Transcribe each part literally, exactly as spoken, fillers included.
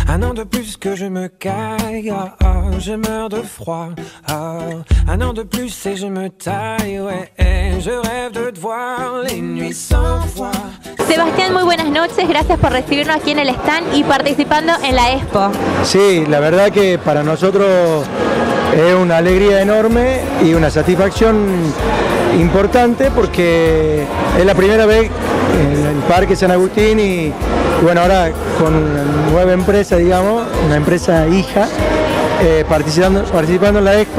Un an de plus que je me caille, ah, ah, je meurs de froid. Ah, un an de plus et je me taille, ouais, et je rêve de te voir les nuits sans voix. Sebastián, muy buenas noches, gracias por recibirnos aquí en el stand y participando en la Expo. Sí, la verdad que para nosotros es una alegría enorme y una satisfacción importante porque es la primera vez en el Parque San Agustín y, y bueno, ahora con una nueva empresa, digamos, una empresa hija, eh, participando, participando en la Expo.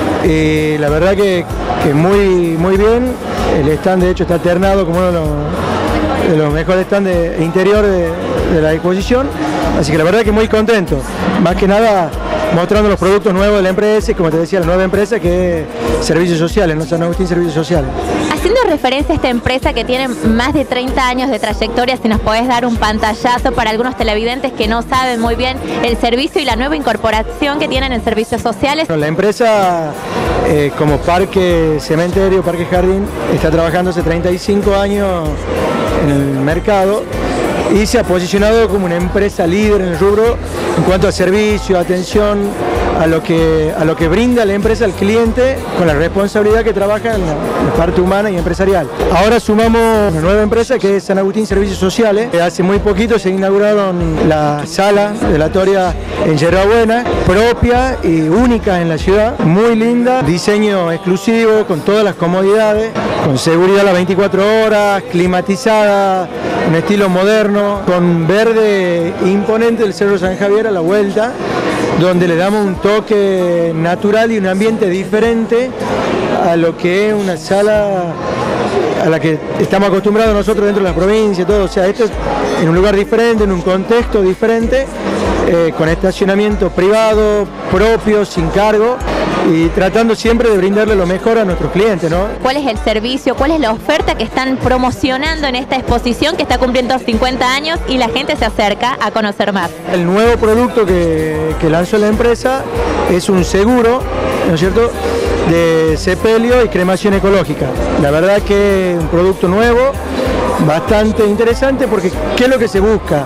Y la verdad que, que muy, muy bien. El stand de hecho está ternado como uno de los, de los mejores stands de interior de, de la exposición, así que la verdad que muy contento, más que nada mostrando los productos nuevos de la empresa y como te decía, la nueva empresa que es Servicios Sociales, ¿no? San Agustín Servicios Sociales. Haciendo referencia a esta empresa que tiene más de treinta años de trayectoria, si nos podés dar un pantallazo para algunos televidentes que no saben muy bien el servicio y la nueva incorporación que tienen en Servicios Sociales. La empresa eh, como parque cementerio, parque jardín, está trabajando hace treinta y cinco años en el mercado y se ha posicionado como una empresa líder en el rubro en cuanto a servicio, atención, a lo que, a lo que brinda la empresa al cliente con la responsabilidad que trabaja en la, en la parte humana y empresarial. Ahora sumamos una nueva empresa que es San Agustín Servicios Sociales. Hace muy poquito se inauguraron la sala velatoria en Yerbabuena, propia y única en la ciudad, muy linda, diseño exclusivo, con todas las comodidades, con seguridad a las veinticuatro horas, climatizada, un estilo moderno, con verde imponente del Cerro San Javier a la vuelta, donde le damos un toque natural y un ambiente diferente a lo que es una sala a la que estamos acostumbrados nosotros dentro de la provincia, todo. O sea, esto es en un lugar diferente, en un contexto diferente, eh, con estacionamiento privado, propio, sin cargo, y tratando siempre de brindarle lo mejor a nuestros clientes, ¿no? ¿Cuál es el servicio, cuál es la oferta que están promocionando en esta exposición que está cumpliendo cincuenta años y la gente se acerca a conocer más? El nuevo producto que, que lanzó la empresa es un seguro, ¿no es cierto?, de sepelio y cremación ecológica. La verdad que es un producto nuevo, bastante interesante, porque ¿qué es lo que se busca?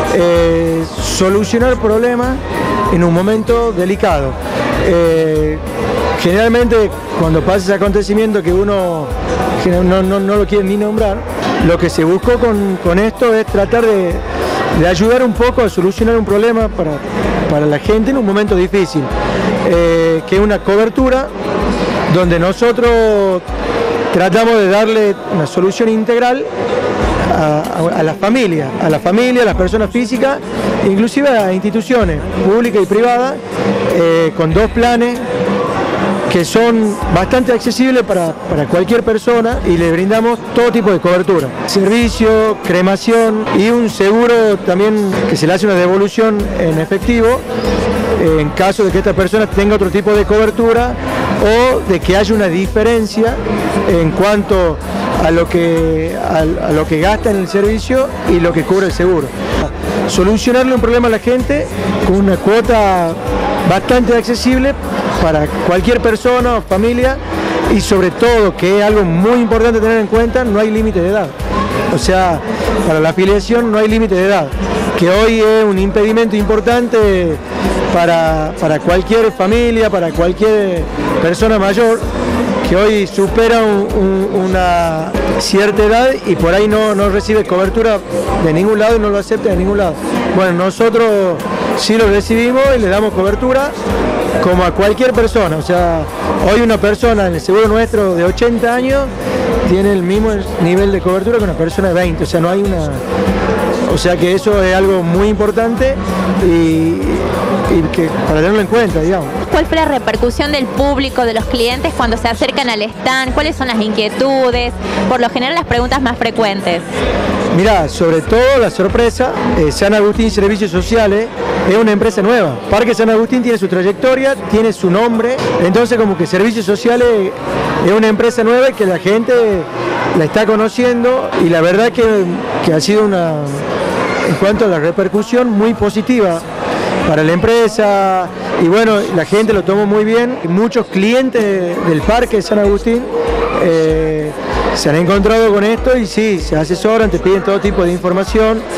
Eh, solucionar problemas en un momento delicado. Eh, generalmente cuando pasa ese acontecimiento que uno no, no, no lo quiere ni nombrar, lo que se buscó con, con esto es tratar de, de ayudar un poco a solucionar un problema para, para la gente en un momento difícil, eh, que es una cobertura donde nosotros tratamos de darle una solución integral a, a, a la familia, a la familia, a las personas físicas, inclusive a instituciones públicas y privadas, eh, con dos planes que son bastante accesibles para, para cualquier persona y le brindamos todo tipo de cobertura, servicio, cremación y un seguro también que se le hace una devolución en efectivo en caso de que esta persona tenga otro tipo de cobertura o de que haya una diferencia en cuanto a lo que, a, a lo que gasta en el servicio y lo que cubre el seguro. Solucionarle un problema a la gente con una cuota bastante accesible para cualquier persona o familia y sobre todo, que es algo muy importante tener en cuenta, no hay límite de edad. O sea, para la afiliación no hay límite de edad, que hoy es un impedimento importante para, para cualquier familia, para cualquier persona mayor, que hoy supera un, un, una cierta edad y por ahí no, no recibe cobertura de ningún lado y no lo acepta de ningún lado. Bueno, nosotros sí lo recibimos y le damos cobertura como a cualquier persona. O sea, hoy una persona en el seguro nuestro de ochenta años tiene el mismo nivel de cobertura que una persona de veinte, o sea, no hay una... O sea que eso es algo muy importante y, y que para tenerlo en cuenta, digamos. ¿Cuál fue la repercusión del público, de los clientes cuando se acercan al stand? ¿Cuáles son las inquietudes? Por lo general las preguntas más frecuentes. Mirá, sobre todo la sorpresa, eh, San Agustín Servicios Sociales es una empresa nueva. Parque San Agustín tiene su trayectoria, tiene su nombre, entonces como que Servicios Sociales es una empresa nueva que la gente la está conociendo y la verdad que, que ha sido una, en cuanto a la repercusión, muy positiva para la empresa y bueno, la gente lo tomó muy bien. Muchos clientes del Parque San Agustín eh, se han encontrado con esto y sí, se asesoran, te piden todo tipo de información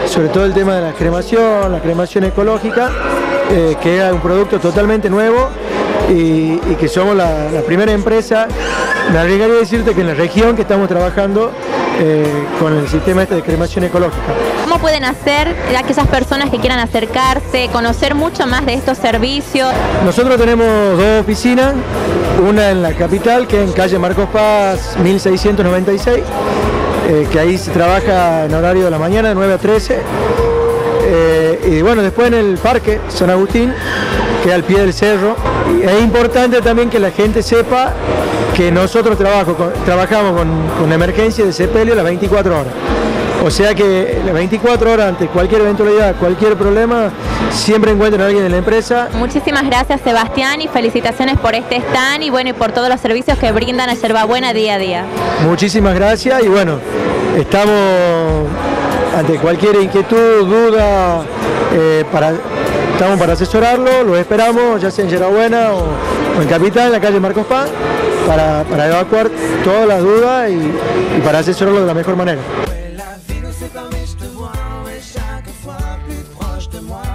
sobre todo el tema de la cremación, la cremación ecológica, eh, que es un producto totalmente nuevo y, y que somos la, la primera empresa, me arriesgaría a decirte que en la región que estamos trabajando eh, con el sistema este de cremación ecológica. ¿Cómo pueden hacer aquellas personas que quieran acercarse, conocer mucho más de estos servicios? Nosotros tenemos dos oficinas, una en la capital, que es en calle Marcos Paz mil seiscientos noventa y seis, eh, que ahí se trabaja en horario de la mañana de nueve a trece, eh, y bueno, después en el parque San Agustín, que es al pie del cerro. Y es importante también que la gente sepa que nosotros trabajo con, trabajamos con, con emergencia de sepelio las veinticuatro horas. O sea que las veinticuatro horas, ante cualquier eventualidad, cualquier problema, siempre encuentran a alguien en la empresa. Muchísimas gracias, Sebastián, y felicitaciones por este stand y bueno, y por todos los servicios que brindan a Yerbabuena día a día. Muchísimas gracias y bueno, estamos ante cualquier inquietud, duda, eh, para, estamos para asesorarlo, lo esperamos, ya sea en Yerbabuena o, o en Capital, en la calle Marcos Paz, para, para evacuar todas las dudas y, y para asesorarlo de la mejor manera. C'est comme je te vois, ouais, chaque fois plus proche de moi.